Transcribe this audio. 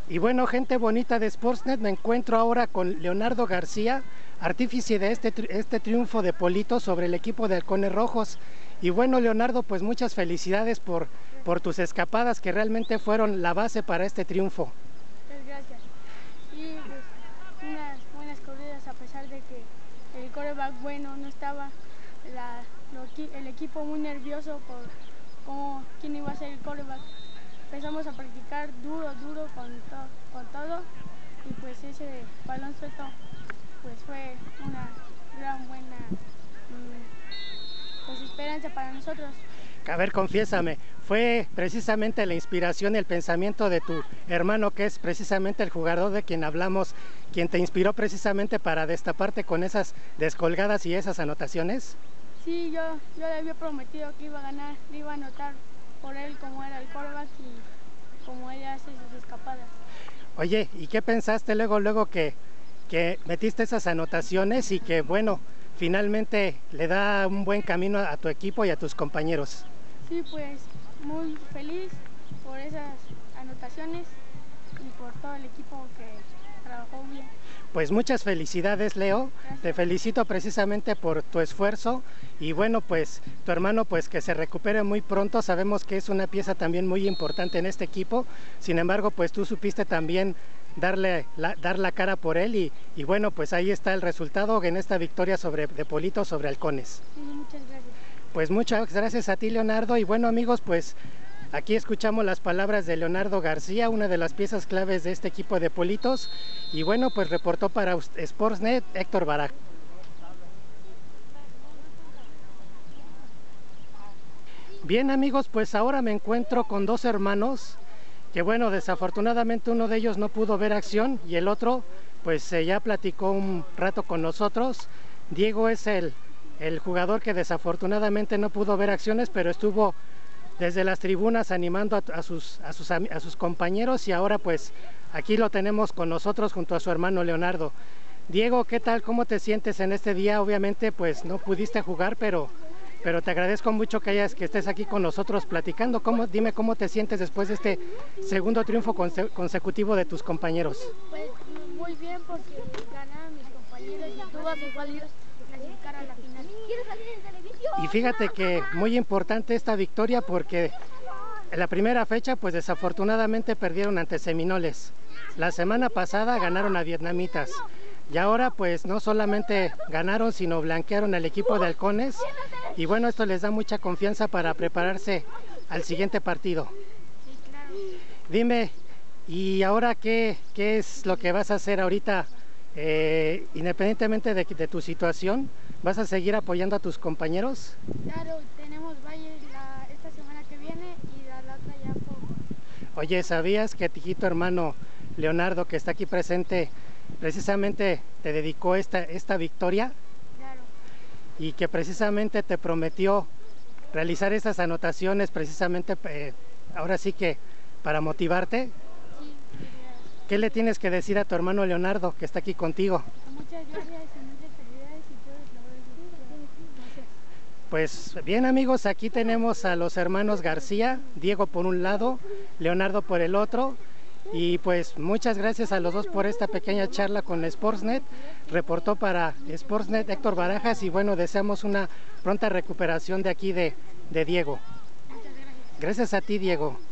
Y bueno, gente bonita de Sportsnet, me encuentro ahora con Leonardo García, artífice de este triunfo de Polito sobre el equipo de Halcones Rojos. Y bueno, Leonardo, pues muchas felicidades por tus escapadas que realmente fueron la base para este triunfo. Muchas gracias. Y pues unas buenas corridas a pesar de que el quarterback bueno no estaba, el equipo muy nervioso por quién iba a ser el quarterback. Empezamos a practicar duro con todo y pues ese balón suelto pues fue una gran buena pues esperanza para nosotros. A ver, confiésame, ¿fue precisamente la inspiración, el pensamiento de tu hermano, que es precisamente el jugador de quien hablamos, quien te inspiró precisamente para destaparte con esas descolgadas y esas anotaciones? Sí, yo le había prometido que iba a ganar, le iba a anotar por él como era el quarterback y como ella hace sus escapadas. Oye, ¿y qué pensaste luego que metiste esas anotaciones y que bueno, finalmente le da un buen camino a tu equipo y a tus compañeros? Sí, pues muy feliz por esas anotaciones y por todo el equipo que trabajó bien. Pues muchas felicidades, Leo. Gracias. Te felicito precisamente por tu esfuerzo y bueno, pues tu hermano pues que se recupere muy pronto. Sabemos que es una pieza también muy importante en este equipo. Sin embargo, pues tú supiste también dar la cara por él y bueno, pues ahí está el resultado en esta victoria de Polito sobre Halcones. Sí, muchas gracias. Pues muchas gracias a ti, Leonardo, y bueno, amigos, pues aquí escuchamos las palabras de Leonardo García, una de las piezas claves de este equipo de Politos, y bueno, pues reportó para Sportsnet Héctor Barajas. Bien, amigos, pues ahora me encuentro con dos hermanos que bueno, desafortunadamente uno de ellos no pudo ver acción y el otro pues ya platicó un rato con nosotros. Diego es el jugador que desafortunadamente no pudo ver acciones, pero estuvo desde las tribunas animando a sus compañeros y ahora pues aquí lo tenemos con nosotros junto a su hermano Leonardo. Diego, ¿qué tal? ¿Cómo te sientes en este día? Obviamente pues no pudiste jugar, pero te agradezco mucho que estés aquí con nosotros platicando. Dime cómo te sientes después de este segundo triunfo consecutivo de tus compañeros. Pues muy bien porque ganaron mis compañeros y tuvo a mi igual clasificar a la final. Y fíjate que muy importante esta victoria porque en la primera fecha pues desafortunadamente perdieron ante Seminoles. La semana pasada ganaron a Vietnamitas. Y ahora pues no solamente ganaron, sino blanquearon al equipo de Halcones. Y bueno, esto les da mucha confianza para prepararse al siguiente partido. Sí, claro. Dime, ¿y ahora qué es lo que vas a hacer ahorita? Independientemente de tu situación, ¿vas a seguir apoyando a tus compañeros? Claro, tenemos Valle esta semana que viene y la otra ya poco. Oye, ¿sabías que tu hermano Leonardo, que está aquí presente, precisamente te dedicó esta victoria? Claro. Y que precisamente te prometió realizar esas anotaciones precisamente ahora sí que para motivarte. Sí, gracias. ¿Qué le tienes que decir a tu hermano Leonardo que está aquí contigo? Muchas gracias y muchas felicidades y todos los gracias. Pues bien, amigos, aquí tenemos a los hermanos García, Diego por un lado, Leonardo por el otro. Y pues muchas gracias a los dos por esta pequeña charla con Sportsnet. Reportó para Sportsnet Héctor Barajas y bueno, deseamos una pronta recuperación de aquí de Diego. Muchas gracias. Gracias a ti, Diego.